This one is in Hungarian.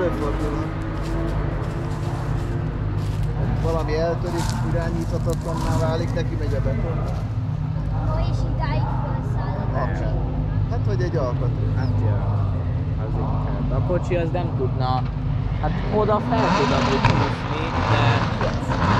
előfordul. Valami eltörik, irányíthatatlanná válik, neki megy a beton. És idáig felszáll a kocsi. Hát vagy egy alkatrész. Hát ja, az inkább. A kocsi az nem tudna, hát oda fel tud amúgy húzni, de